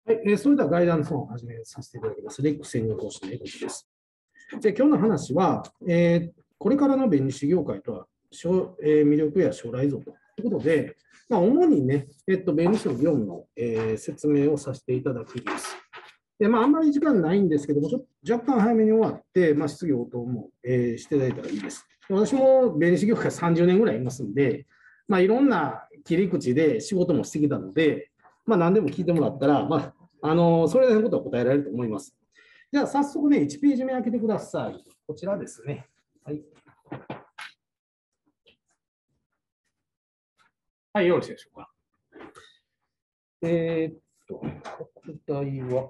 はい、それではガイダンスを始めさせていただきます。レック専任講師の江口です。で、今日の話は、これからの弁理士業界とは、魅力や将来像ということで、主にね、弁理士の業務の、説明をさせていただきます。で、あんまり時間ないんですけども、若干早めに終わって、質疑応答も、していただいたらいいです。私も弁理士業界30年ぐらいいますんで、いろんな切り口で仕事もしてきたので、何でも聞いてもらったら、それなりのことは答えられると思います。じゃあ、早速ね、1ページ目開けてください。こちらですね。はい。はい、よろしいでしょうか。拡大は。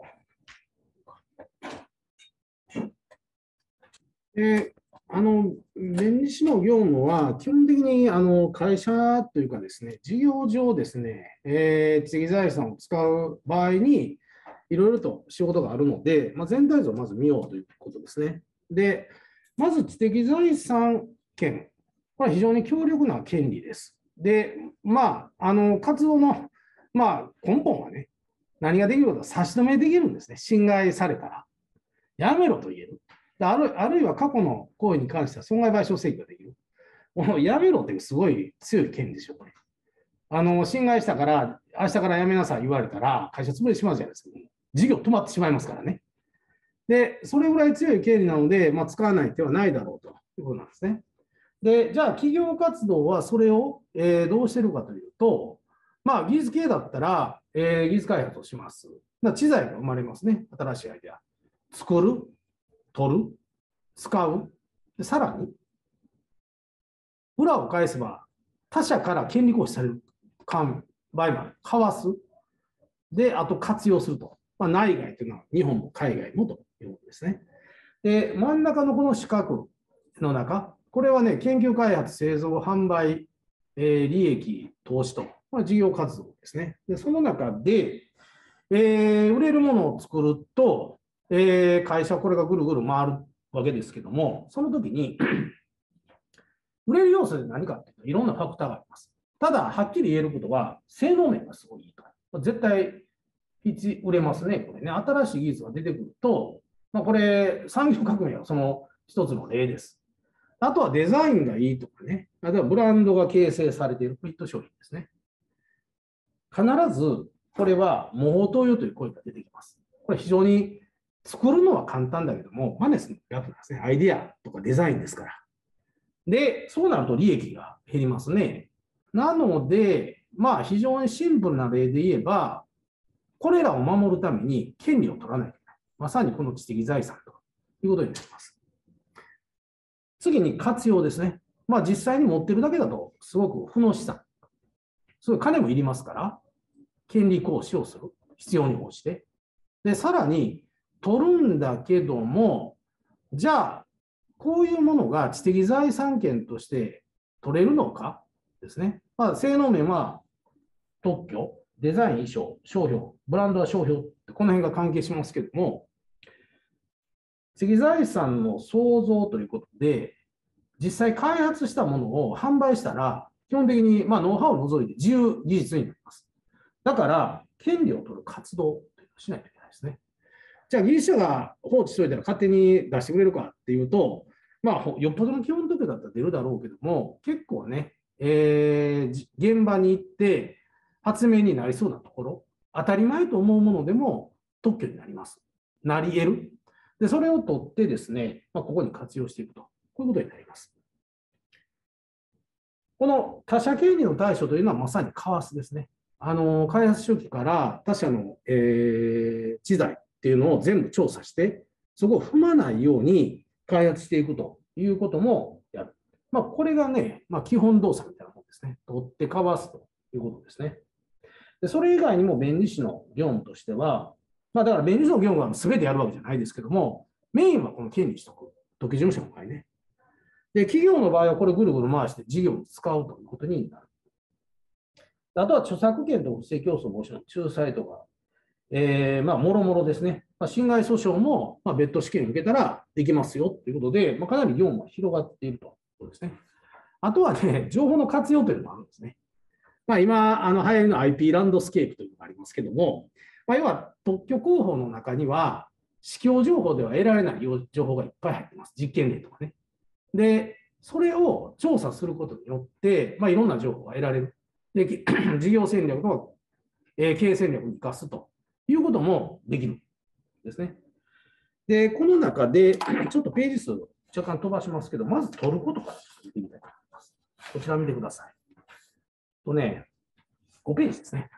弁理士の業務は、基本的に会社というかですね、事業上ですね、知的財産を使う場合に、いろいろと仕事があるので、全体像をまず見ようということですね。で、まず知的財産権、これは非常に強力な権利です。で、活動の、根本はね、何ができるか差し止めできるんですね。侵害されたら。やめろと言える。あるいは過去の行為に関しては損害賠償請求ができる。このやめろってすごい強い権利でしょ、これ。侵害したから、明日からやめなさい言われたら、会社潰れてしまうじゃないですか。事業止まってしまいますからね。で、それぐらい強い権利なので、使わない手はないだろうということなんですね。で、じゃあ、企業活動はそれを、どうしてるかというと、技術系だったら、技術開発をします。知財が生まれますね。新しいアイデア。作る、取る、使う。さらに、裏を返せば、他社から権利行使される場合もある。かわす。で、あと活用すると。内外というのは日本も海外もということですね。で、真ん中のこの四角の中、これはね、研究開発、製造、販売、利益、投資と、事業活動ですね。で、その中で、売れるものを作ると、会社、これがぐるぐる回るわけですけども、その時に売れる要素で何かっていうと、いろんなファクターがあります。ただ、はっきり言えることは、性能面がすごいいいと。絶対、売れますね、これね。新しい技術が出てくると、これ、産業革命はその一つの例です。あとはデザインがいいとかね。あとはブランドが形成されているフリット商品ですね。必ず、これは模倣投与という声が出てきます。これ非常に作るのは簡単だけども、真似するの楽なんですね。アイデアとかデザインですから。で、そうなると利益が減りますね。なので、非常にシンプルな例で言えば、これらを守るために権利を取らないといけない。まさにこの知的財産ということになります。次に活用ですね。実際に持ってるだけだと、すごく負の資産。すごい金もいりますから、権利行使をする。必要に応じて。で、さらに、取るんだけども、じゃあ、こういうものが知的財産権として取れるのかですね。性能面は特許、デザイン、衣装、商標、ブランドは商標、この辺が関係しますけども、知的財産の創造ということで、実際開発したものを販売したら、基本的にノウハウを除いて自由技術になります。だから、権利を取る活動というのをしないといけないですね。じゃあ、技術者が放置しといたら勝手に出してくれるかっていうと、よっぽどの基本特許だったら出るだろうけども、結構ね、現場に行って発明になりそうなところ、当たり前と思うものでも特許になります。なり得る。で、それを取ってですね、ここに活用していくと。こういうことになります。この他社権利の対処というのはまさに為替ですね。開発初期から他社の、知財っていうのを全部調査して、そこを踏まないように開発していくということもやる。これがね、基本動作みたいなものですね。取ってかわすということですね。でそれ以外にも弁理士の業務としては、だから弁理士の業務は全てやるわけじゃないですけども、メインはこの権利取得、特許事務所の場合ね。で、企業の場合はこれぐるぐる回して事業に使うということになる。あとは著作権と不正競争防止の仲裁とか、もろもろですね。侵害訴訟も、別途試験を受けたらできますよということで、かなり業務が広がっているということですね。あとはね、情報の活用というのもあるんですね。今、流行りの IP ランドスケープというのがありますけども、 要は特許広報の中には、市況情報では得られない情報がいっぱい入ってます。実験例とかね。で、それを調査することによって、いろんな情報が得られる。で、事業戦略と経営戦略に生かすということもできるんですね。で、この中で、ちょっとページ数若干飛ばしますけど、まず取ることから見てみたいと思います。こちら見てください。5ページですね。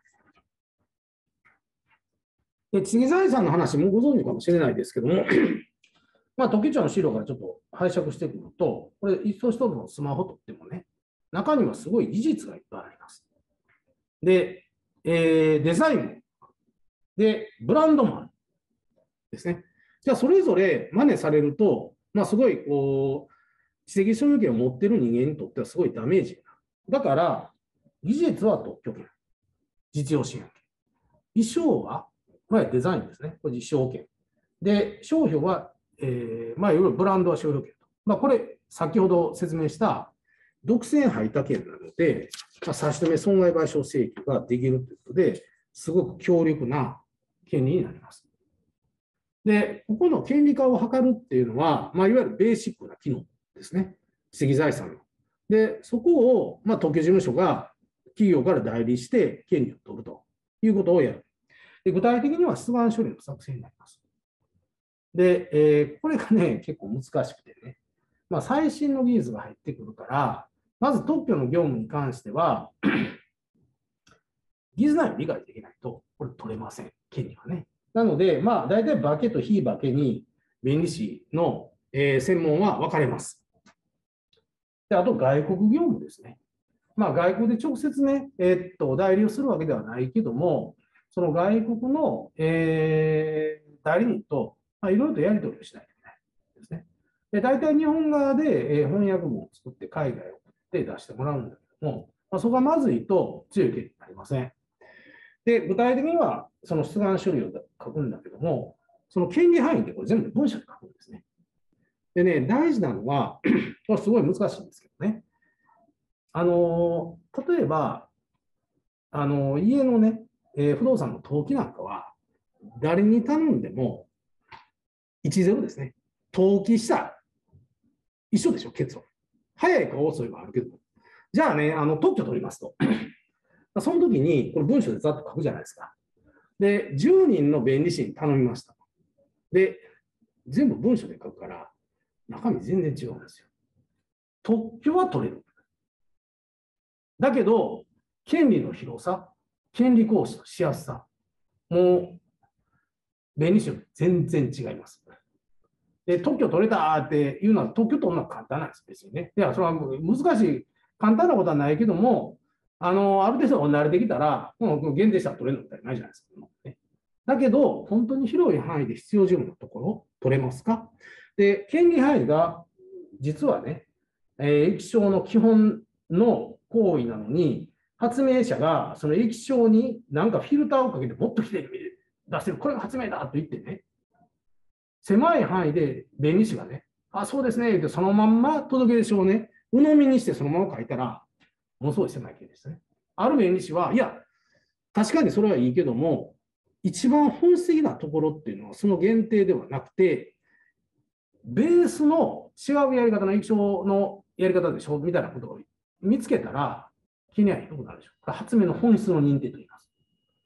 で、次財産の話もご存知かもしれないですけども、特許庁の資料からちょっと拝借してくると、これ、一つ一つのスマホとってもね、中にはすごい技術がいっぱいあります。で、デザインも、で、ブランドもあるですね。じゃあ、それぞれ真似されると、すごい、知的所有権を持っている人間にとってはすごいダメージになる。だから、技術は特許権、実用支援権。衣装は、デザインですね。これ実証権。で、商標は、いわゆるブランドは商標権と。これ、先ほど説明した独占排他権なので、差し止め損害賠償請求ができるということで、すごく強力な権利になります。で、ここの権利化を図るっていうのは、いわゆるベーシックな機能ですね。知的財産の。で、そこを、特許事務所が企業から代理して権利を取るということをやる。で、具体的には出願処理の作成になります。で、これがね、結構難しくてね、最新の技術が入ってくるから、まず特許の業務に関しては、技術内容を理解できないと、これ取れません、権利はね。なので、大体化けと非化けに弁理士の、専門は分かれます。で、あと外国業務ですね。外国で直接ね、代理をするわけではないけども、その外国の、代理人と、いろいろとやり取りをしないといけないですね。で、大体日本側で、翻訳文を作って海外を送って出してもらうんだけども、そこがまずいと強い権利になりません。で、具体的にはその出願書類を書くんだけども、その権利範囲でこれ全部文章で書くんですね。でね、大事なのは、これすごい難しいんですけどね。例えば、家のね、不動産の登記なんかは、誰に頼んでも、10ですね。登記した。一緒でしょ、結論。早いか遅いかあるけど。じゃあね、特許取りますと。その時に、これ文章でざっと書くじゃないですか。で、10人の弁理士に頼みました。で、全部文章で書くから、中身全然違うんですよ。特許は取れる。だけど、権利の広さ、権利行使のしやすさ、もう、弁理士より全然違います。で、特許取れたっていうのは、特許取るのは簡単なんです、別にね。いや、それは難しい、簡単なことはないけども、ある程度慣れてきたら、もう限定したら取れるのみたいないじゃないですか。だけど、本当に広い範囲で必要事務のところ、取れますか？で、権利範囲が、実はね、液晶の基本の行為なのに、発明者がその液晶になんかフィルターをかけてもっときれいに出してる、これが発明だと言ってね、狭い範囲で弁理士がね、そうですねってそのまんま届け出書をね、鵜呑みにしてそのまま書いたら、ものすごい狭い件ですね。ある弁理士は、いや、確かにそれはいいけども、一番本質的なところっていうのはその限定ではなくて、ベースの違うやり方の液晶のやり方でしょみたいなことを見つけたら、気には低くなるでしょ。これ発明の本質の認定と言います。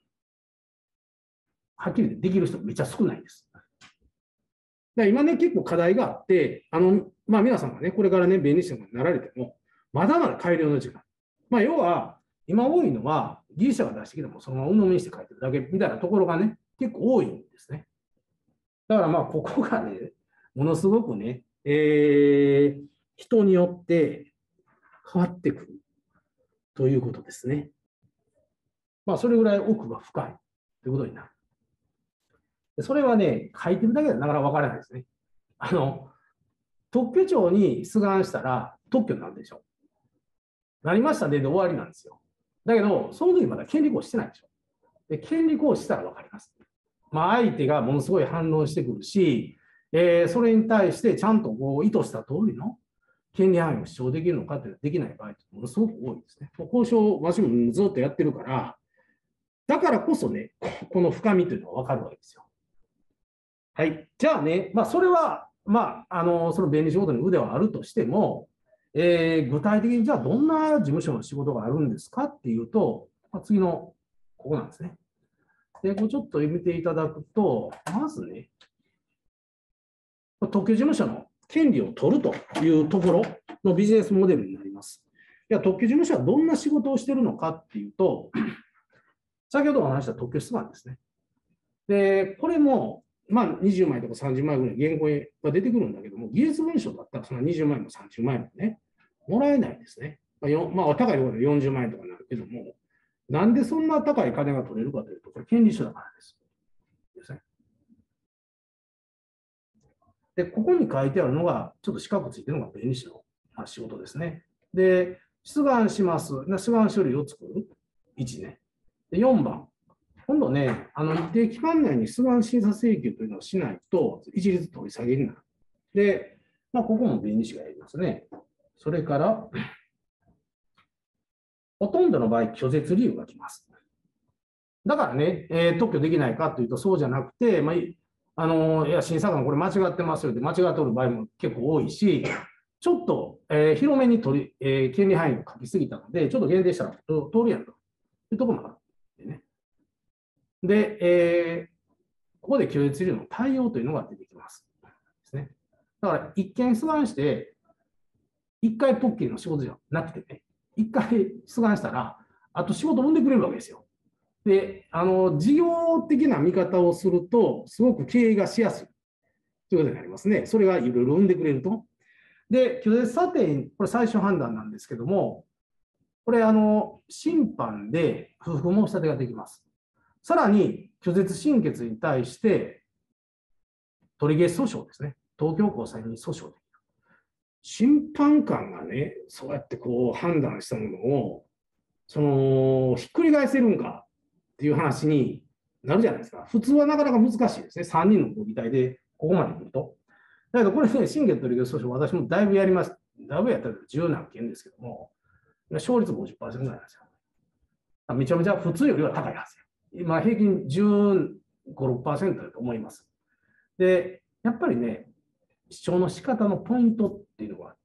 はっきりできる人めっちゃ少ないんです。今ね、結構課題があって、皆さんがね、これからね、弁理士になられても、まだまだ改良の時間。要は、今多いのは、技術者が出してきても、そのまま鵜呑みにして書いてるだけみたいなところがね、結構多いんですね。だからここがね、ものすごくね、人によって変わってくるということですね。それぐらい奥が深いということになる。それはね、書いてるだけでなかなかわからないですね。特許庁に出願したら特許になるでしょ。なりましたねで終わりなんですよ。だけど、その時まだ権利行使してないでしょ。で、権利行使したらわかります。相手がものすごい反応してくるし、それに対してちゃんと意図した通りの権利範囲を主張できるのかっていうのはできない場合ってものすごく多いですね。交渉、私もずっとやってるから、 だからこそね、この深みというのは分かるわけですよ。はい。じゃあね、それは、その弁理士ごとに腕はあるとしても、具体的にじゃあどんな事務所の仕事があるんですかっていうと、次のここなんですね。で、これちょっと見ていただくと、まずね、特許事務所の権利を取るというところのビジネスモデルになります。いや、特許事務所はどんな仕事をしているのかっていうと、先ほどお話した特許出願ですね。で、これも、20枚とか30枚ぐらい原稿が出てくるんだけども、技術文書だったらその20枚も30枚もね、もらえないですね。高いところで40万円とかになるけども、なんでそんな高い金が取れるかというと、これ権利書だからです。ですね。で、ここに書いてあるのが、ちょっと四角ついてるのが弁理士の仕事ですね。で、出願します。出願書類を作る。1ね。で、4番。今度ね、一定期間内に出願審査請求というのをしないと、一律取り下げになる。で、ここも弁理士がやりますね。それから、ほとんどの場合、拒絶理由が来ます。だからね、特許できないかというと、そうじゃなくて、いや、審査官これ間違ってますよって間違っておる場合も結構多いし、ちょっと、広めに権利範囲を書きすぎたので、ちょっと限定したら通るやんというところもある。ね、で、ここで拒絶理由の対応というのが出てきます。ですね、だから、一件出願して、一回特許の仕事じゃなくてね、一回出願したら、あと仕事を生んでくれるわけですよ。で、事業的な見方をすると、すごく経営がしやすいということになりますね。それがいろいろ生んでくれると。で、拒絶査定、これ最終判断なんですけども、これ、審判で不服申し立てができます。さらに、拒絶審決に対して、取り消し訴訟ですね。東京高裁に訴訟できる。審判官がね、そうやってこう判断したものを、ひっくり返せるんかっていう話になるじゃないですか。普通はなかなか難しいですね。3人の合議体でここまで来ると。だけどこれね、審決取り消し訴訟、私もだいぶやります。だいぶやったら10何件ですけども、勝率50%ぐらいなんですよ。めちゃめちゃ普通よりは高いはずよ。今、平均15、6%だと思います。で、やっぱりね、主張の仕方のポイントっていうのがあって、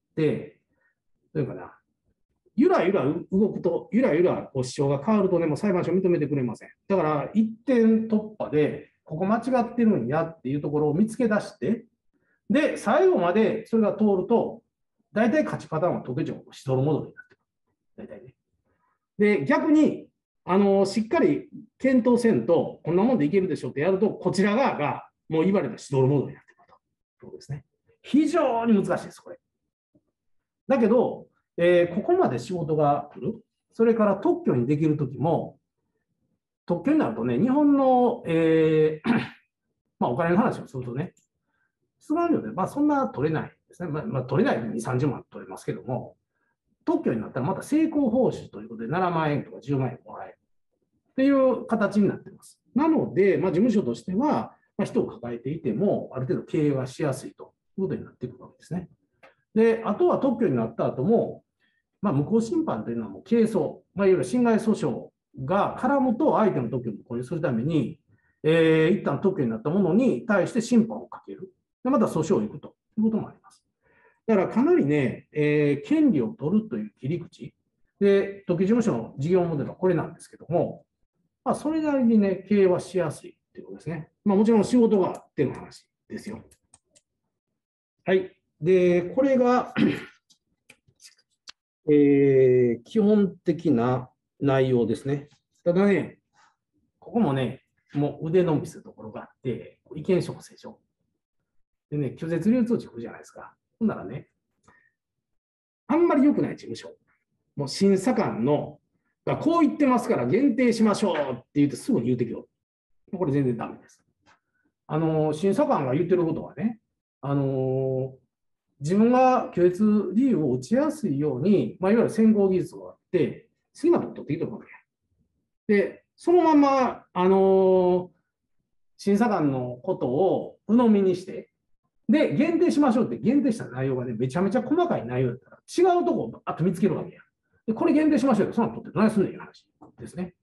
というかな、ゆらゆら動くと、ゆらゆら主張が変わるとね、もう裁判所認めてくれません。だから、一点突破で、ここ間違ってるんやっていうところを見つけ出して、で、最後までそれが通ると、大体勝ちパターンは特許庁しどろ戻りになってくる。大体ね。で、逆に、しっかり検討せんと、こんなもんでいけるでしょってやると、こちら側がもう言われたしどろ戻りになってくると。そうですね。非常に難しいです、これ。だけど、ここまで仕事が来る。それから特許にできるときも、特許になるとね、日本の、お金の話をするとね、出願料で、そんな取れないですね。取れないで2、30万取れますけども、特許になったらまた成功報酬ということで7万円とか10万円もらえるっていう形になっています。なので、事務所としては、人を抱えていても、ある程度経営はしやすいということになっていくわけですね。で、あとは特許になった後も、無効審判というのはもう係争、いわゆる侵害訴訟が絡むと相手の特許を無効にするために、一旦特許になったものに対して審判をかける。で、また訴訟を行くということもあります。だからかなりね、権利を取るという切り口で、特許事務所の事業モデルはこれなんですけども、それなりにね、経営はしやすいということですね。もちろん仕事があっての話ですよ。はい。で、これが基本的な内容ですね。ただね、ここもね、もう腕のみするところがあって、意見書正書。でね、拒絶流通知来るじゃないですか。ほんならね、あんまり良くない事務所。もう審査官の、こう言ってますから限定しましょうって言ってすぐに言うてきよう。これ全然ダメです。審査官が言ってることはね、自分が拒絶理由を打ちやすいように、いわゆる先行技術があって、好きなとこ取っていいと思うわけ。で、そのまま、審査官のことを鵜呑みにして、で、限定しましょうって限定した内容がね、めちゃめちゃ細かい内容だったら、違うとこをあと見つけるわけや。で、これ限定しましょうって、そんなの取ってどないすんねんいう話ですね。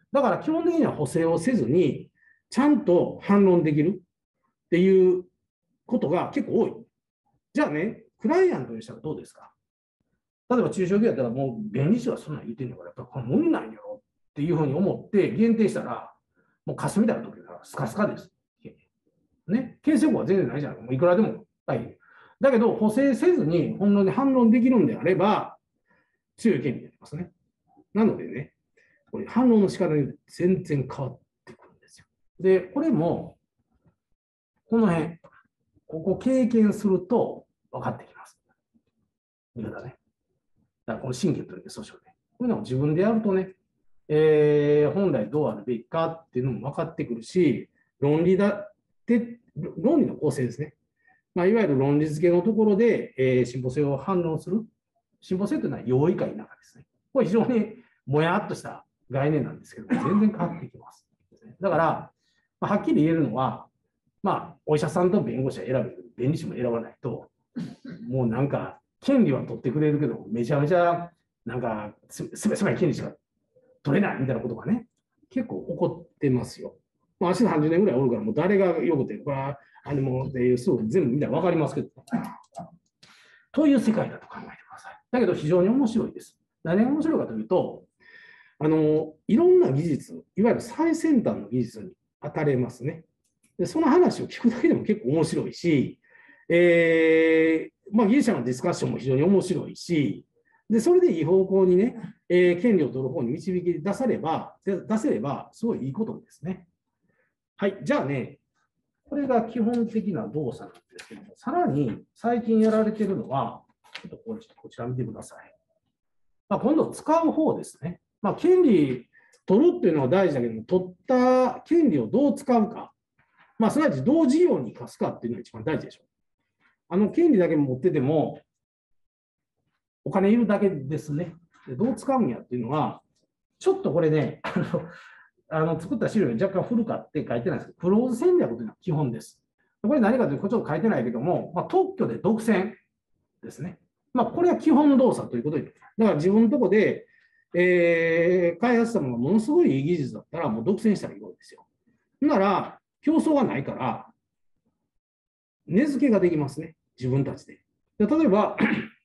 だから基本的には補正をせずに、ちゃんと反論できるっていうことが結構多い。じゃあね、クライアントにしたらどうですか？例えば中小企業だったらもう弁理士はそんなん言ってんのから、やっぱこれ無理なんやろっていうふうに思って限定したら、もう霞みたいな時はスカスカです。ね、形成法は全然ないじゃない。もういくらでも大変。だけど、補正せずに本論に反論できるんであれば、強い権利になりますね。なのでね、これ反論の仕方に全然変わってくるんですよ。で、これも、この辺、ここ経験すると分かってきます。見方ね。だからこの審議という訴訟で。こういうのを自分でやるとね、本来どうあるべきかっていうのも分かってくるし、論理の構成ですね。いわゆる論理付けのところで、進歩性を反論する。進歩性というのは容易か否かですね。これ非常にもやっとした概念なんですけど、全然変わってきます。だから、はっきり言えるのは、お医者さんと弁護士は選ぶ、弁理士も選ばないと、もうなんか、権利は取ってくれるけど、めちゃめちゃ、なんか、すべすべ権利しか取れないみたいなことがね、結構起こってますよ。足の30年ぐらいおるから、もう誰がよくて、これは、っていう、すぐ全部見たら分かりますけど、という世界だと考えてください。だけど、非常に面白いです。何が面白いかというと、いろんな技術、いわゆる最先端の技術に当たれますね。でその話を聞くだけでも結構面白いし、ギリシャのディスカッションも非常に面白いし、でそれでいい方向にね、権利を取る方に導き出せれば、すごいいいことですね。はい、じゃあね、これが基本的な動作なんですけども、さらに最近やられているのは、ちょっとこちら見てください。今度使う方ですね。権利取るっていうのは大事だけども、取った権利をどう使うか、すなわちどう事業に生かすかっていうのが一番大事でしょ。権利だけ持ってても、お金いるだけですね。でどう使うんやっていうのは、ちょっとこれね、作った資料に若干古かって書いてないんですけど、クローズ戦略というのは基本です。これ何かというと、ちょっと書いてないけども、特許で独占ですね。これは基本動作ということで、だから自分のところで、開発したものがものすごいいい技術だったら、もう独占したらいいわけですよ。なら、競争がないから、値付けができますね、自分たちで。例えば、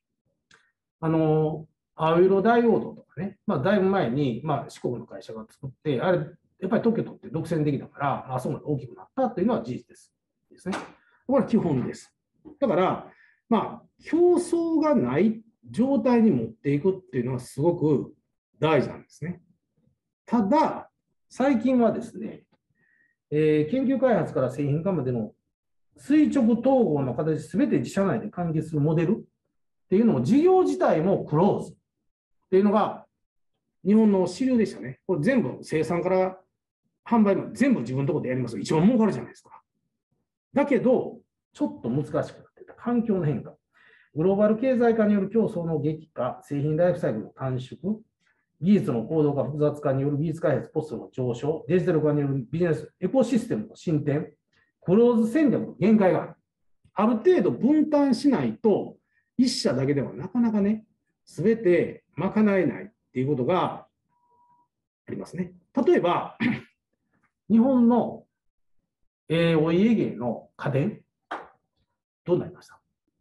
青色ダイオードとかね、だいぶ前に、四国の会社が作って、あれ、やっぱり特許取って独占できたから、あそこまで大きくなったというのは事実です。ですね。これは基本です。だから、競争がない状態に持っていくっていうのはすごく大事なんですね。ただ、最近はですね、研究開発から製品化までの垂直統合の形すべて自社内で完結するモデルっていうのも、事業自体もクローズっていうのが日本の主流でしたね。これ全部生産から販売まで全部自分のところでやりますと一番儲かるじゃないですか。だけど、ちょっと難しくなっていた環境の変化。グローバル経済化による競争の激化、製品ライフサイクルの短縮、技術の高度化、複雑化による技術開発コストの上昇、デジタル化によるビジネスエコシステムの進展、クローズ戦略の限界がある。ある程度分担しないと、一社だけではなかなかね、すべて賄えないっていうことがありますね。例えば、日本の、お家芸の家電、どうなりました？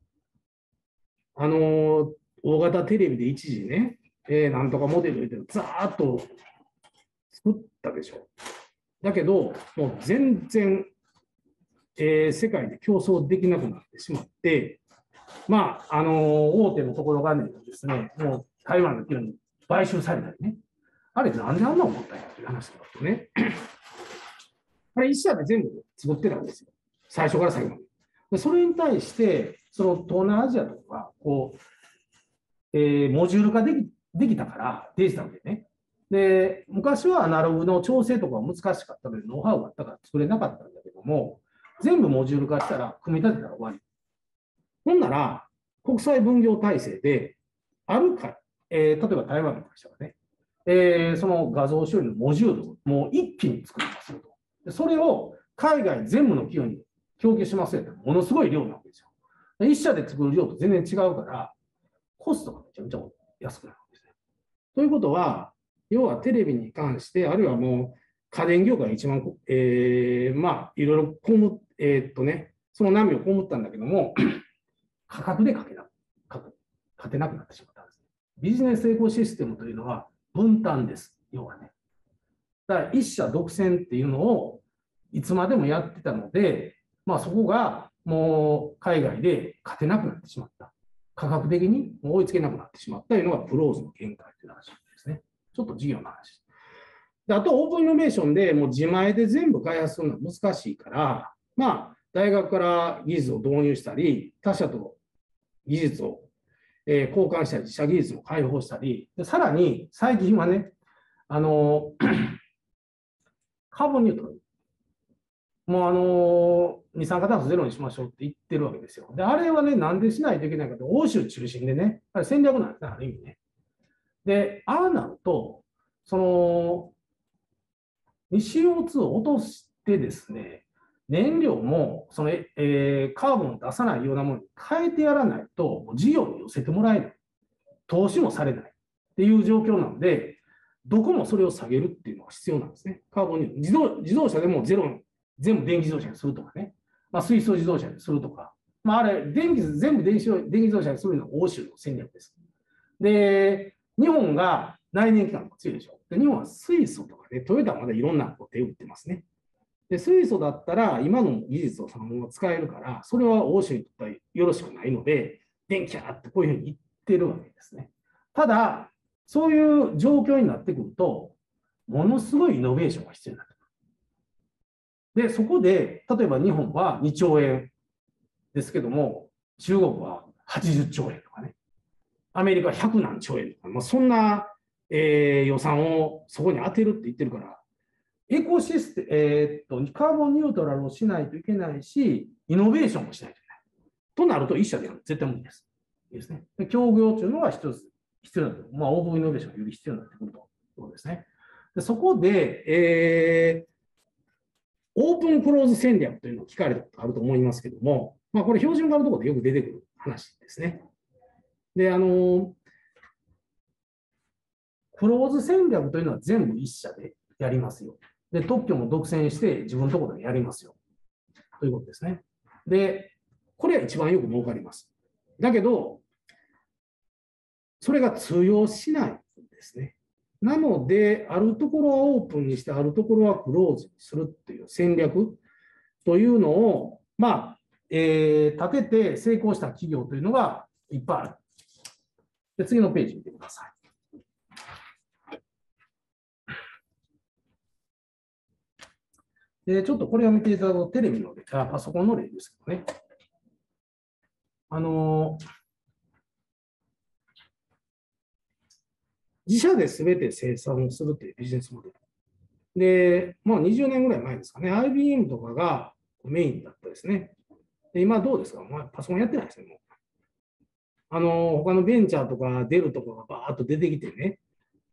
大型テレビで一時ね、なんとかモデルでざーっと作ったでしょ。だけど、もう全然、世界で競争できなくなってしまって、大手のところがですね、もう台湾の企業に買収されたりね、あれなんであんな思ったんやっていう話があってね、あれ一社で全部作ってたんですよ。最初から最後まで。でそれに対して、その東南アジアとか、モジュール化できたから、デジタルでね。で、昔はアナログの調整とかは難しかったので、ノウハウがあったから作れなかったんだけども、全部モジュール化したら、組み立てたら終わり。ほんなら、国際分業体制で、あるか、例えば台湾の会社がね、その画像処理のモジュールをもう一気に作りますよと。でそれを海外全部の企業に供給しますよって、ものすごい量なわけですよ。一社で作る量と全然違うから、コストがめちゃめちゃ安くなるわけですね。ということは、 要はテレビに関して、あるいはもう家電業界が一番、まあ、いろいろその波を被ったんだけども、価格で勝てなくなってしまったんです。ビジネスエコシステムというのは分担です、要はね。だから一社独占っていうのをいつまでもやってたので、まあ、そこがもう海外で勝てなくなってしまった。価格的に追いつけなくなってしまったというのがクローズの限界という話ですね。ちょっと事業の話。であと、オープンイノベーションでもう自前で全部開発するのは難しいから、まあ、大学から技術を導入したり、他社と技術を交換したり、自社技術も開放したり、でさらに最近はね、カーボンニュートラル。もう二酸化炭素ゼロにしましょうって言ってるわけですよ。で、あれはね、なんでしないといけないかって、欧州中心でね、あれ戦略なんですね、ある意味ね。で、ああなると、CO2 を落としてですね、燃料もカーボンを出さないようなものに変えてやらないと、事業に寄せてもらえない。投資もされないっていう状況なので、どこもそれを下げるっていうのが必要なんですね。カーボンニュートラル。自動車でもゼロ、全部電気自動車にするとかね。まあ、水素自動車にするとか。まあ、あれ、全部電気自動車にするのが欧州の戦略です。で、日本が内燃機関が強いでしょ。で、日本は水素とかね、トヨタはまだいろんなこと手を打ってますね。で、水素だったら今の技術をそのまま使えるから、それは欧州にとってはよろしくないので、電気やってこういうふうに言ってるわけですね。ただ、そういう状況になってくると、ものすごいイノベーションが必要になってくる。で、そこで、例えば日本は2兆円ですけども、中国は80兆円とかね、アメリカは100何兆円とか、まあ、そんな、予算をそこに当てるって言ってるから、エコシステム、カーボンニュートラルをしないといけないし、イノベーションもしないといけない。となると、一社では絶対無理です。いいですね。で協業というのは必要だと。まあ、オープンイノベーションがより必要になってくるということですね。でそこで、オープンクローズ戦略というのを聞かれたことあると思いますけども、まあ、これ標準化のところでよく出てくる話ですね。で、クローズ戦略というのは全部一社でやりますよ。で、特許も独占して自分のところでやりますよ。ということですね。で、これは一番よく儲かります。だけど、それが通用しないんですね。なので、あるところはオープンにして、あるところはクローズにするっていう戦略というのを、まあ、立てて成功した企業というのがいっぱいある。で、次のページ見てください。で、ちょっとこれを見ていただくと、テレビの例、パソコンの例ですけどね。自社で全て生産をするというビジネスモデル。で、まあ、20年ぐらい前ですかね、IBM とかがメインだったですね。で今どうですか、まあ、パソコンやってないですね、もう。他のベンチャーとかデルとかがバーッと出てきてね、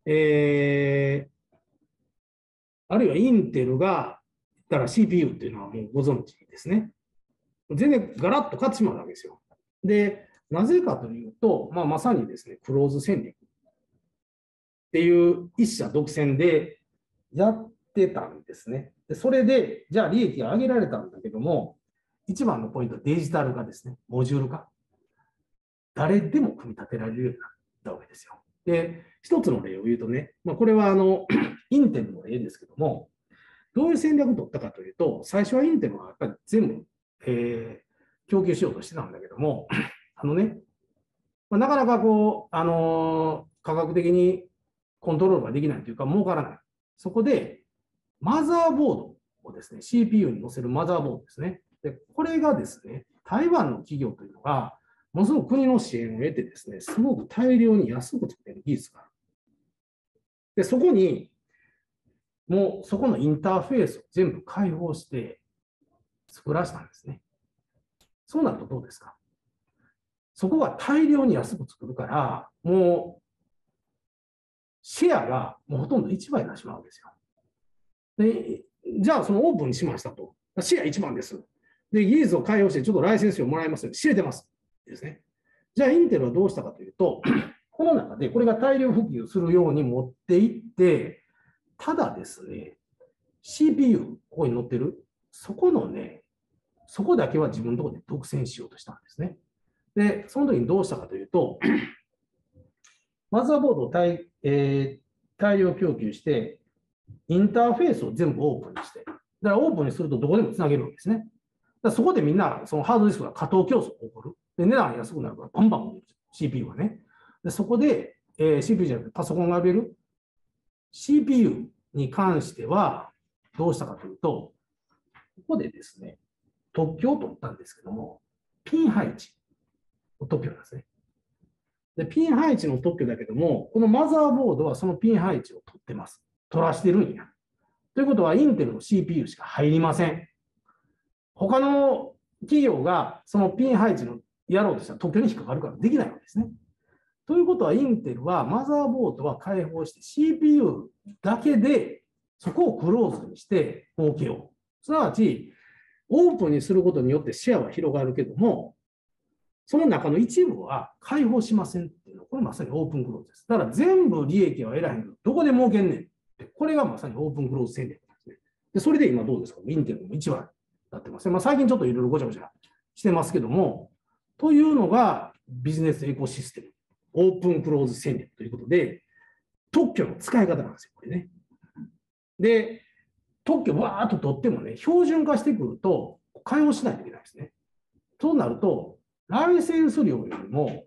あるいはインテルが言ったら CPU っていうのはもうご存知ですね。全然ガラッと変わってしまうわけですよ。で、なぜかというと、まあ、まさにですね、クローズ戦略っていう一社独占でやってたんですね。でそれで、じゃあ利益が上げられたんだけども、一番のポイントはデジタル化ですね、モジュール化。誰でも組み立てられるようになったわけですよ。で、一つの例を言うとね、まあ、これはインテルの例ですけども、どういう戦略を取ったかというと、最初はインテルはやっぱり全部、供給しようとしてたんだけども、まあ、なかなかこう、価格的にコントロールができないというか、儲からない。そこで、マザーボードをですね、CPU に載せるマザーボードですね。で、これがですね、台湾の企業というのが、ものすごく国の支援を得てですね、すごく大量に安く作れる技術がある。で、そこに、もうそこのインターフェースを全部開放して作らせたんですね。そうなるとどうですか？そこが大量に安く作るから、もう、シェアがもうほとんど1倍になってしまうわけですよ。で、じゃあそのオープンにしましたと。シェア1番です。で、技術を開放してちょっとライセンスをもらいますよ。知れてます。ですね。じゃあインテルはどうしたかというと、 この中でこれが大量普及するように持っていって、ただですね、CPU、ここに載ってる、そこのね、そこだけは自分のところで独占しようとしたんですね。で、その時にどうしたかというと、マザーボードを大量供給して、インターフェースを全部オープンにして、だからオープンにするとどこでもつなげるわけですね。だからそこでみんな、そのハードディスクが過当競争が起こる。で、値段が安くなるから、バンバン CPU がね。でそこで、CPU じゃなくてパソコンが浴びる CPU に関しては、どうしたかというと、ここでですね、特許を取ったんですけども、ピン配置の特許なんですね。で、ピン配置の特許だけども、このマザーボードはそのピン配置を取ってます。取らしてるんや。ということは、インテルの CPU しか入りません。他の企業がそのピン配置のやろうとしたら特許に引っかかるからできないわけですね。ということは、インテルはマザーボードは開放して CPU だけでそこをクローズにして儲けよう。すなわち、オープンにすることによってシェアは広がるけども、その中の一部は開放しませんっていうのは、これまさにオープンクローズです。だから全部利益は得らへんけど、どこで儲けんねんって、これがまさにオープンクローズ戦略ですね。で、それで今どうですか、インテルの一番になってますね。最近ちょっといろいろごちゃごちゃしてますけども、というのがビジネスエコシステム、オープンクローズ戦略ということで、特許の使い方なんですよ、これね。で、特許わーっと取ってもね、標準化してくると、開放しないといけないですね。そうなると、ライセンス料よりも、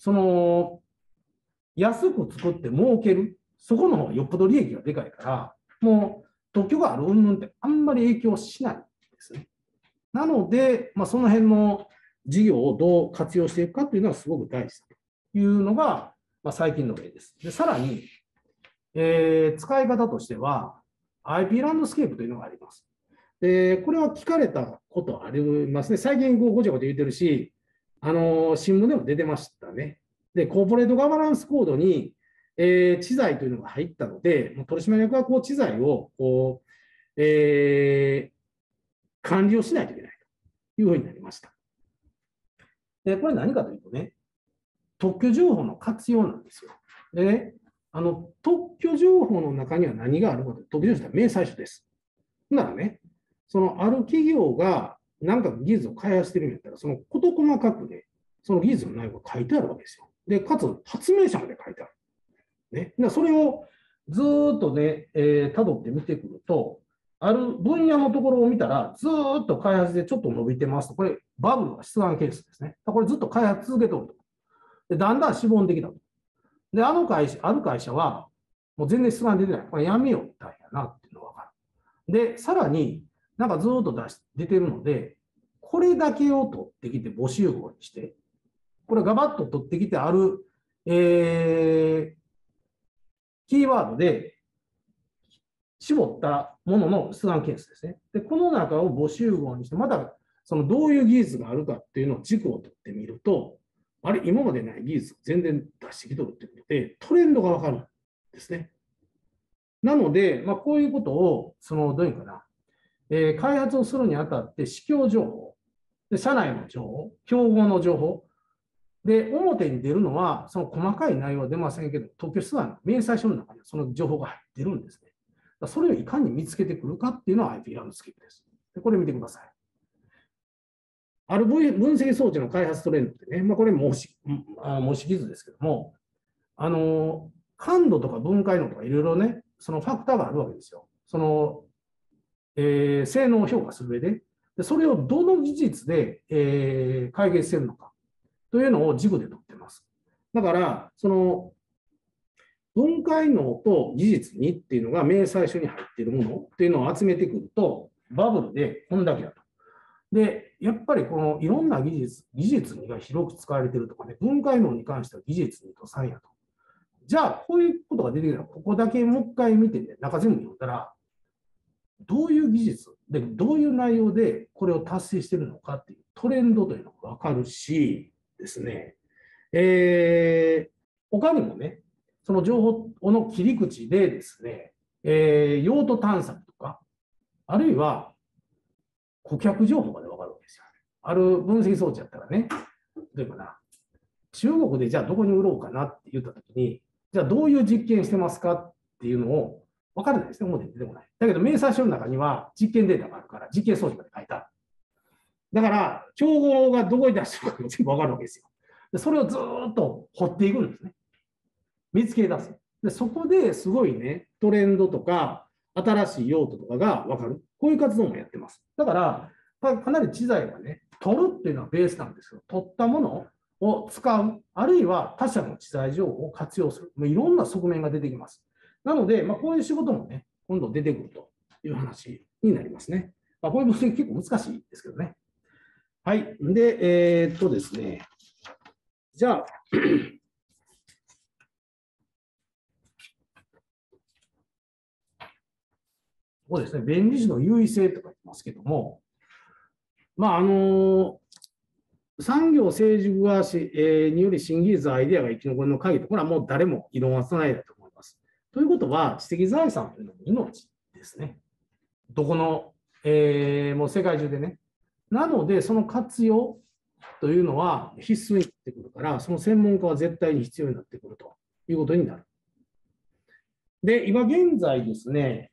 安く作って儲ける、そこの方がよっぽど利益がでかいから、もう特許がある云々ってあんまり影響しないんですね。なので、その辺の事業をどう活用していくかというのはすごく大事だというのが、最近の例です。で、さらに、使い方としては、IP ランドスケープというのがあります。で、これは聞かれたことありますね。最近ごちゃごちゃ言ってるし、新聞でも出てましたね。で、コーポレートガバナンスコードに、知財というのが入ったので、取締役は知財を管理をしないといけないというふうになりました。で、これ何かというとね、特許情報の活用なんですよ。でね、特許情報の中には何があるかというと、特許情報は明細書です。ならね、ある企業が何か技術を開発してるんやったら、その事細かくね、その技術の内容が書いてあるわけですよ。で、かつ発明者まで書いてある。ね、それをずっとね、辿って見てくると、ある分野のところを見たら、ずっと開発でちょっと伸びてますと、これ、バブルが出願ケースですね。これずっと開発続けておると。で、だんだんしぼんできたと。で、ある会社は、もう全然出願出てない。これやめようみたいやなっていうのが分かる。で、さらに、なんかずっと出てるので、これだけを取ってきて募集号にして、これガバッと取ってきてある、キーワードで絞ったものの出願件数ですね。で、この中を募集号にして、またどういう技術があるかっていうのを軸を取ってみると、あれ、今までない技術を全然出してきとるってことで、トレンドがわかるんですね。なので、こういうことを、どういうかな、開発をするにあたって、市況情報、で社内の情報、競合の情報、で、表に出るのは、その細かい内容は出ませんけど、特許出願の明細書の中にはその情報が入ってるんですね。それをいかに見つけてくるかっていうのは IP ランドスケープです。でこれ見てください。ある分析装置の開発トレンドってね、これ模式図ですけども、感度とか分解能とかいろいろね、そのファクターがあるわけですよ。性能を評価する上で、それをどの技術で、解決しているのかというのを軸で取ってます。だから、分解能と技術にっていうのが明細書に入っているものっていうのを集めてくると、バブルでこんだけだと。で、やっぱりこのいろんな技術にが広く使われているとかね、分解能に関しては技術2と3やと。じゃあ、こういうことが出てきたら、ここだけもう一回見てね、中全部読んだら、どういう技術で、どういう内容でこれを達成しているのかっていうトレンドというのが分かるしですね、他にもね、その情報の切り口でですね、用途探索とか、あるいは顧客情報まで分かるわけですよ。ある分析装置やったらね、例えばな、 中国でじゃあどこに売ろうかなって言ったときに、じゃあどういう実験してますかっていうのを分からないですね、表に出てこない。だけど、明細書の中には実験データがあるから、実験装置まで書いてある。だから、競合がどこに出してるかも全部分かるわけですよ。でそれをずっと掘っていくんですね。見つけ出す。でそこですごいね、トレンドとか、新しい用途とかが分かる。こういう活動もやってます。だから、かなり知財はね、取るっていうのはベースなんですよ。取ったものを使う、あるいは他社の知財情報を活用する。いろんな側面が出てきます。なので、こういう仕事もね、今度出てくるという話になりますね。こういう分析結構難しいですけどね。はい。で、ですね、じゃあ、ここですね、弁理士の優位性とか言ってますけども、産業成熟化により新技術、アイデアが生き残りの鍵と、これはもう誰も異論はつないだと思います。ということは、知的財産というのは命ですね。どこの、もう世界中でね。なので、その活用というのは必須になってくるから、その専門家は絶対に必要になってくるということになる。で、今現在ですね、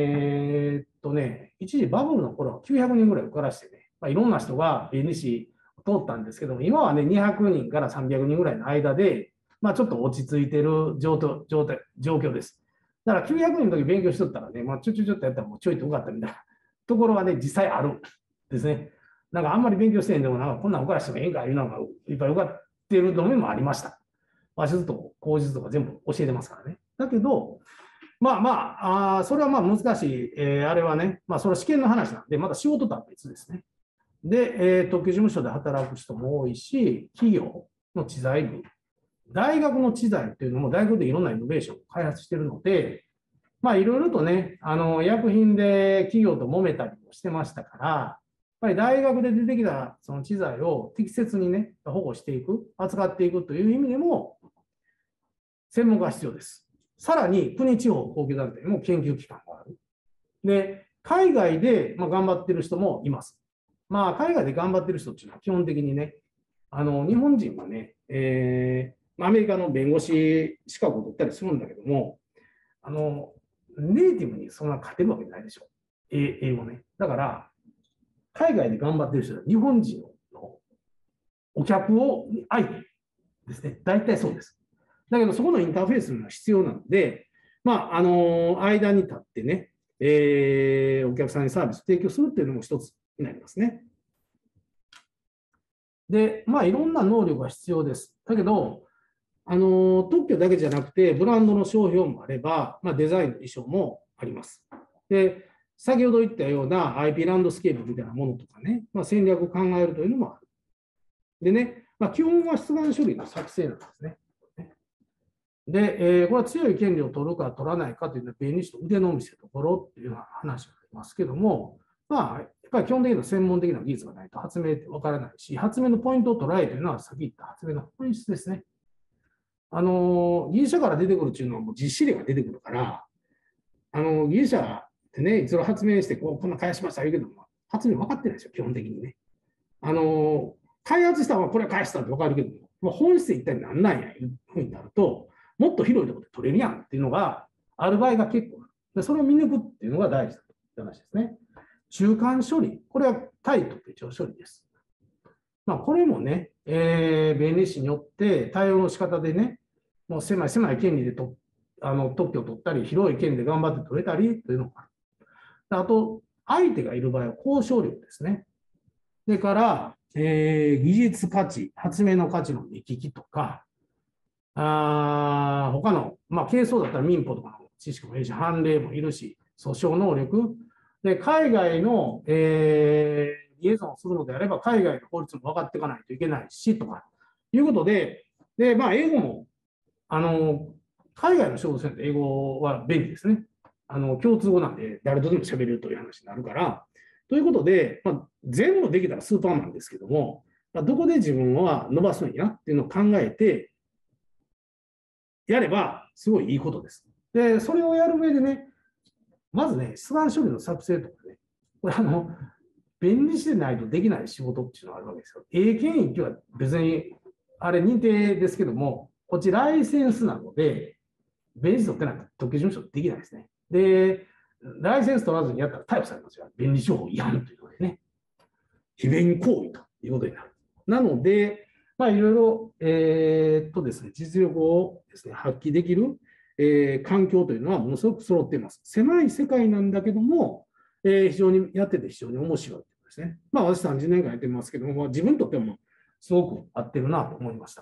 一時バブルの頃は900人ぐらい受からしてね、いろんな人が弁理士を通ったんですけども、今はね、200人から300人ぐらいの間で、ちょっと落ち着いている状況です。だから900人の時勉強しとったらね、ちょっとやったらもうちょいと受かったみたいなところはね、実際あるんですね。なんかあんまり勉強してんでも、なんかこんなん受からしてもええんかいうのがいっぱい受かっているのもありました。手術と口実とか全部教えてますからね。だけど、それは難しい、あれはね、それは試験の話なんで、まだ仕事とは別ですね。で、特許事務所で働く人も多いし、企業の知財部、大学の知財っていうのも、大学でいろんなイノベーションを開発しているので、いろいろとね、薬品で企業と揉めたりもしてましたから、やっぱり大学で出てきたその知財を適切にね、保護していく、扱っていくという意味でも、専門家が必要です。さらに、国地方公共団体も研究機関がある。で、海外で頑張ってる人もいます。海外で頑張ってる人っていうのは基本的にね、日本人はね、アメリカの弁護士資格を取ったりするんだけども、ネイティブにそんな勝てるわけないでしょ。英語ね。だから、海外で頑張ってる人は日本人のお客を相手ですね。大体そうです。だけど、そこのインターフェースが必要なので、間に立ってね、お客さんにサービスを提供するっていうのも一つになりますね。で、いろんな能力が必要です。だけど、特許だけじゃなくて、ブランドの商標もあれば、デザインの衣装もあります。で、先ほど言ったような IP ランドスケープみたいなものとかね、戦略を考えるというのもある。でね、基本は出願書類の作成なんですね。で、これは強い権利を取るか取らないかというのは、弁理士の腕の見せ所っていうような話がありますけども、やっぱり基本的な専門的な技術がないと発明って分からないし、発明のポイントを捉えというのは、さっき言った発明の本質ですね。技術者から出てくるっていうのはもう実施例が出てくるから、技術者ってね、それを発明して、こんな返しました言うけども、発明分かってないですよ、基本的にね。開発したのはこれは返したって分かるけども、本質一体何なんやいうふうになると、もっと広いところで取れるやんっていうのがある場合が結構ある。でそれを見抜くっていうのが大事だという話ですね。中間処理、これは対特許処理です。これもね、弁理士によって対応の仕方でね、もう狭い権利で特許を取ったり、広い権利で頑張って取れたりというのがある。あと、相手がいる場合は交渉力ですね。それから、技術価値、発明の価値の目利きとか、他の、係争だったら民法とかの知識もいるし、判例もいるし、訴訟能力。で、海外の、リエゾンをするのであれば、海外の法律も分かっていかないといけないし、とか、いうことで、英語も、海外の仕事すると英語は便利ですね。共通語なんで、誰とでも喋れるという話になるから、ということで、全部できたらスーパーマンですけども、どこで自分は伸ばすんやっていうのを考えて、やれば、すごいいいことです。で、それをやる上でね、まずね、出願処理の作成とかね、これ弁理士でないとできない仕事っていうのがあるわけですよ。英検1級は別にあれ認定ですけども、こっちライセンスなので、弁理士取ってないと特許事務所できないですね。で、ライセンス取らずにやったら逮捕されますよ。弁理士法違反ということでね。非弁行為ということになる。なので、まあ、いろいろ、ですね、実力をですね、発揮できる、環境というのはものすごく揃っています。狭い世界なんだけども、非常にやってて非常に面白いということですね。まあ、私30年間やってますけども、自分にとってもすごく合ってるなと思いました。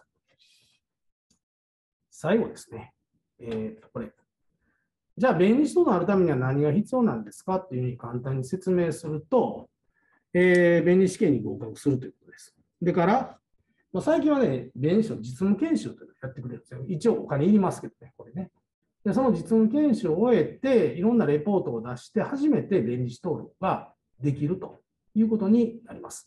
最後ですね。これ。じゃあ、弁理士となるためには何が必要なんですかというふうに簡単に説明すると、弁理士試験に合格するということです。でから、最近はね、弁理士の実務研修というのをやってくれるんですよ。一応お金いりますけどね、これね。でその実務研修を終えて、いろんなレポートを出して、初めて弁理士登録ができるということになります。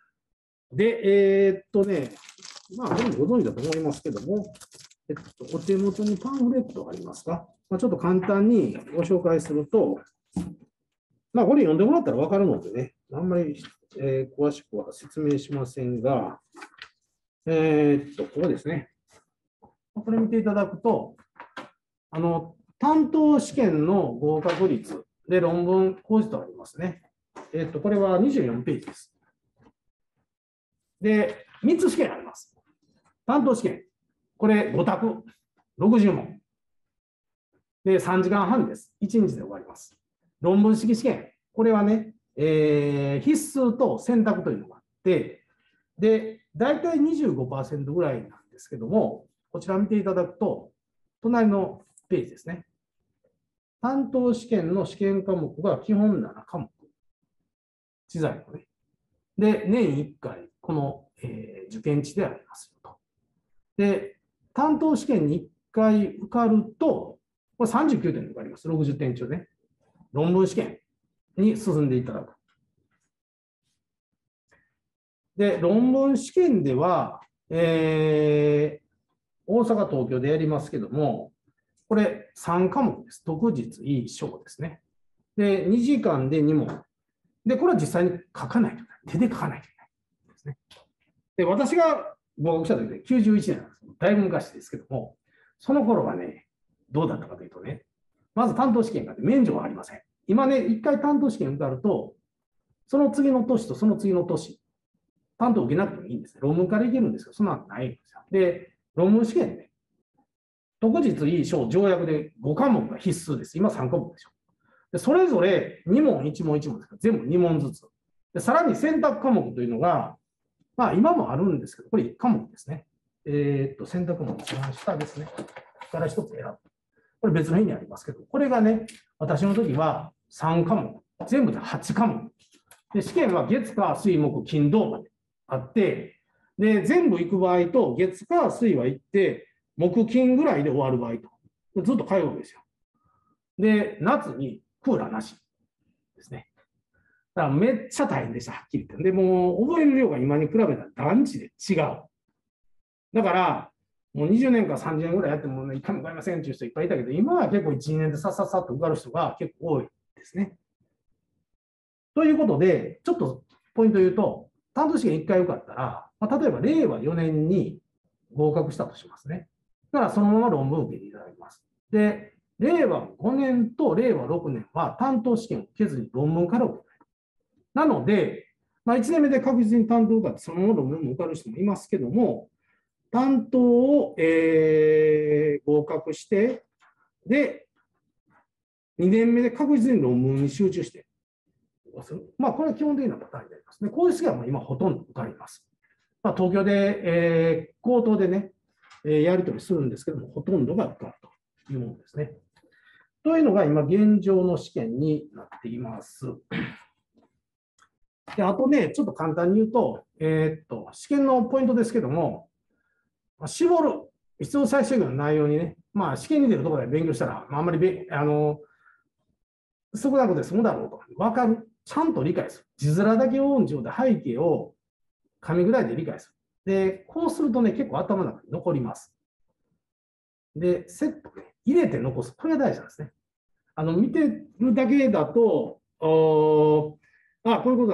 で、まあ、ご存知だと思いますけども、お手元にパンフレットがありますか？ちょっと簡単にご紹介すると、まあ、これ読んでもらったら分かるのでね、あんまり、詳しくは説明しませんが、ここですね。これ見ていただくと、担当試験の合格率で論文講師とありますね。これは24ページです。で、3つ試験あります。担当試験、これ5択、60問。で、3時間半です。1日で終わります。論文式試験、これはね、必須と選択というのがあって、で、大体 25% ぐらいなんですけども、こちら見ていただくと、隣のページですね。担当試験の試験科目が基本7科目。知財のね。で、年1回、この、受験地でありますよと。で、担当試験に1回受かると、これ39点で受かります。60点中ね。論文試験に進んでいただく。で、論文試験では、大阪、東京でやりますけども、これ3科目です。特実、いい、小ですね。で、2時間で2問。で、これは実際に書かないといけない。手で書かないといけないですね。で、私が合格した時で91年なんです。だいぶ昔ですけども、その頃はね、どうだったかというとね、まず担当試験があって免除はありません。今ね、1回担当試験受かると、その次の年とその次の年、担当受けなくてもいいんですね。論文からいけるんですけど、そんなのないんですよ。で、論文試験ね、特実いい小条約で5科目が必須です。今3科目でしょ。でそれぞれ2問、1問、1問ですから、全部2問ずつ。でさらに選択科目というのが、まあ今もあるんですけど、これ1科目ですね。選択科目、下ですね。から1つ選ぶ。これ別の日にありますけど、これがね、私の時は3科目、全部で8科目。で試験は月、火、水、木、金、土まであって、で全部行く場合と、月、火、水は行って、木、金ぐらいで終わる場合と、ずっと通うわけですよ。で、夏にクーラーなしですね。だからめっちゃ大変でした、はっきり言って。でもう覚える量が今に比べたら団地で違う。だから、もう20年か30年ぐらいやっても、ね、一回も受かりませんっていう人いっぱいいたけど、今は結構1、2年でさっさっさっと受かる人が結構多いですね。ということで、ちょっとポイント言うと、担当試験1回受かったら、例えば令和4年に合格したとしますね。だからそのまま論文を受けていただきます。で、令和5年と令和6年は担当試験を受けずに論文から受ける。なので、1年目で確実に担当受かって、そのまま論文も受かる人もいますけども、担当を、合格して、で、2年目で確実に論文に集中して、まあ、これは基本的なパターンになりますね。こういう試験は今ほとんど受かります。まあ、東京で、口頭でね、やり取りするんですけども、ほとんどが受かるというものですね。というのが今現状の試験になっています。であとね、ちょっと簡単に言うと、試験のポイントですけども、絞る、必要最小限の内容にね、まあ、試験に出るところで勉強したら、あんまり少なくて済むだろうと。分かる。ちゃんと理解する。字面だけ音上で背景を紙ぐらいで理解する。で、こうするとね、結構頭の中に残ります。で、セットね、入れて残す。これが大事なんですね。見てるだけだと、こういうことなん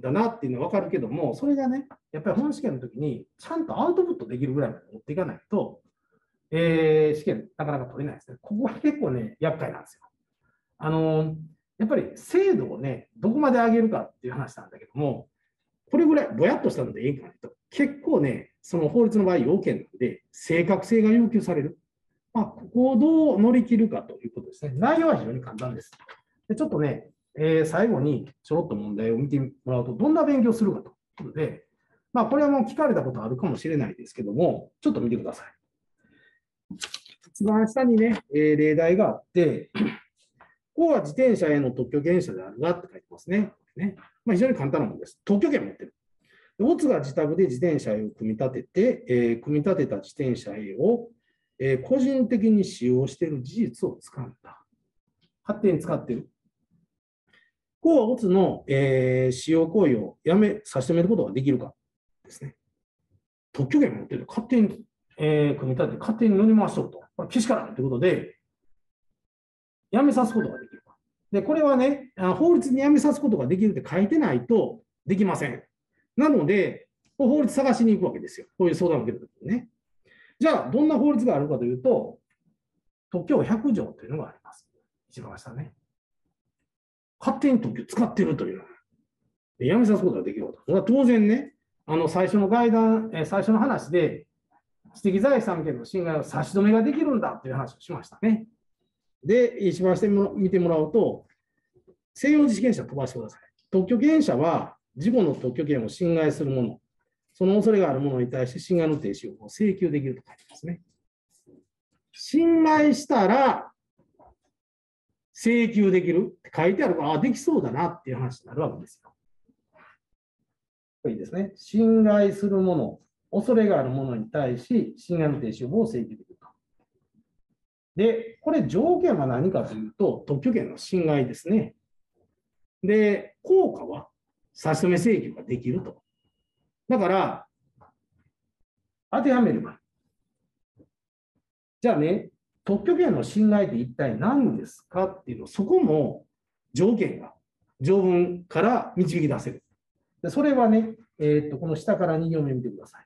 だなっていうのは分かるけども、それがね、やっぱり本試験の時にちゃんとアウトプットできるぐらいまで持っていかないと、試験なかなか取れないですね。ここは結構ね、厄介なんですよ。やっぱり精度をね、どこまで上げるかっていう話なんだけども、これぐらいぼやっとしたのでいいかないと、結構ね、その法律の場合要件なんで、正確性が要求される。ここをどう乗り切るかということですね。内容は非常に簡単です。でちょっとね、最後にちょろっと問題を見てもらうと、どんな勉強するかということで、これはもう聞かれたことあるかもしれないですけども、ちょっと見てください。一番下にね、例題があって、ここは自転車への特許権者であるがって書いてますね。非常に簡単なものです。特許権を持ってる。オツが自宅で自転車を組み立てて、組み立てた自転車を、個人的に使用している事実を掴んだ。勝手に使っている。こうはオツの、使用行為を差し止めることができるかですね。特許権を持っている。勝手に、組み立てて、勝手に乗り回しとると。これ、けしからんということで、やめさすことができるか。で、これはね、法律にやめさすことができるって書いてないとできません。なので、法律探しに行くわけですよ。こういう相談を受けたときにね。じゃあ、どんな法律があるかというと、特許100条というのがあります。一番下ね。勝手に特許使っているというの。やめさすことができること。当然ね、最初の最初の話で、知的財産権の侵害を差し止めができるんだという話をしましたね。で、一番下見てもらうと、西洋実権者飛ばしてください。特許権者は、自己の特許権を侵害するもの、その恐れがあるものに対して侵害の停止を請求できると書いてますね。侵害したら請求できるって書いてあるから、できそうだなっていう話になるわけですよ。いいですね。侵害するもの、恐れがあるものに対し侵害の停止を請求できると。で、これ条件は何かというと、特許権の侵害ですね。で、効果は差し止め請求ができると。だから、当てはめれば。じゃあね、特許権の侵害って一体何ですかっていうの、そこも条件が、条文から導き出せる。でそれはね、この下から2行目見てください。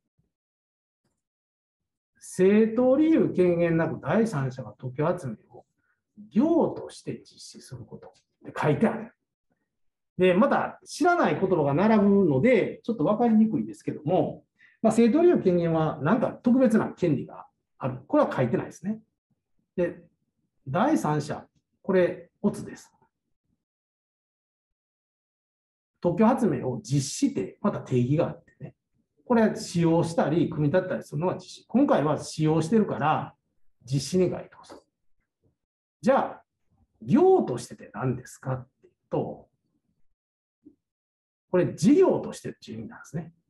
正当理由権限なく第三者が特許集めを業として実施することって書いてある。で、また知らない言葉が並ぶので、ちょっと分かりにくいですけども、正当理由権限は何か特別な権利がある。これは書いてないですね。で、第三者、これ、オツです。特許集めを実施して、また定義があってね。これは使用したり、組み立てたりするのが実施。今回は使用してるから、実施に該当する。じゃあ、業としてって何ですかっていうと、これ、事業としてっていう意味なんですね。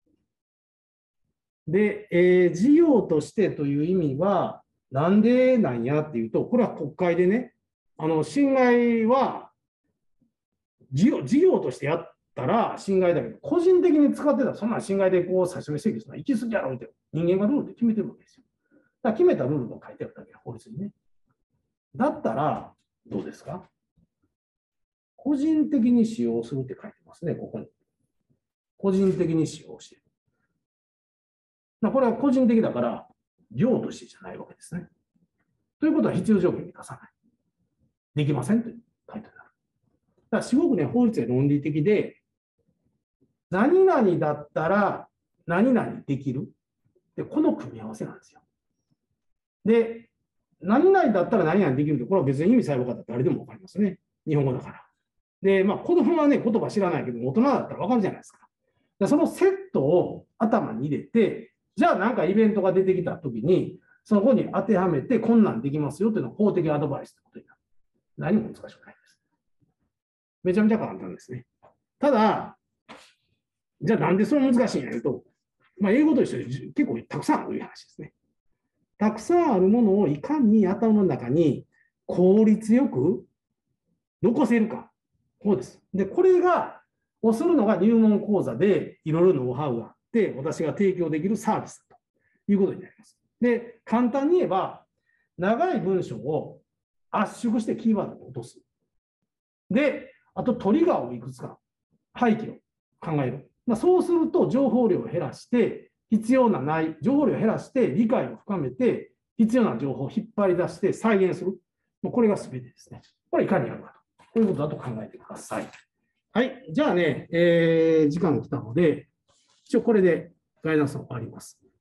で、事業としてという意味は、なんでなんやっていうと、これは国会でね、侵害は事業としてやったら侵害だけど、個人的に使ってたら、そんな侵害でこう差し止め請求するのは行き過ぎやろって、人間がルールで決めてるわけですよ。だから決めたルールが書いてあるだけ、法律にね。だったら、どうですか？個人的に使用するって書いてますね、ここに。個人的に使用している。これは個人的だから、業としてじゃないわけですね。ということは必要条件に出さない。できませんと書いてある。だからすごくね、法律は論理的で、何々だったら何々できる。で、この組み合わせなんですよ。で、何々だったら何々できるって、これは別に意味さえ分かったら誰でも分かりますね。日本語だから。で、子供はね、言葉知らないけど、大人だったら分かるじゃないですか。でそのセットを頭に入れて、じゃあなんかイベントが出てきたときに、そこに当てはめて、こんなんできますよというのが法的アドバイスということになる。何も難しくないです。めちゃめちゃ簡単ですね。ただ、じゃあなんでそれ難しいんやと、英語と一緒で結構たくさんあるという話ですね。たくさんあるものをいかに頭の中に効率よく残せるか。こうです。で、これをするのが入門講座でいろいろノウハウがあって、私が提供できるサービスだということになります。で、簡単に言えば、長い文章を圧縮してキーワードに落とす。で、あとトリガーをいくつか廃棄を考える。そうすると、情報量を減らして、必要なない情報量を減らして、理解を深めて、必要な情報を引っ張り出して再現する。これが全てですね。これいかにやるかと。こういうことだと考えてください。はい。じゃあね、時間が来たので、一応これでガイダンスを終わります。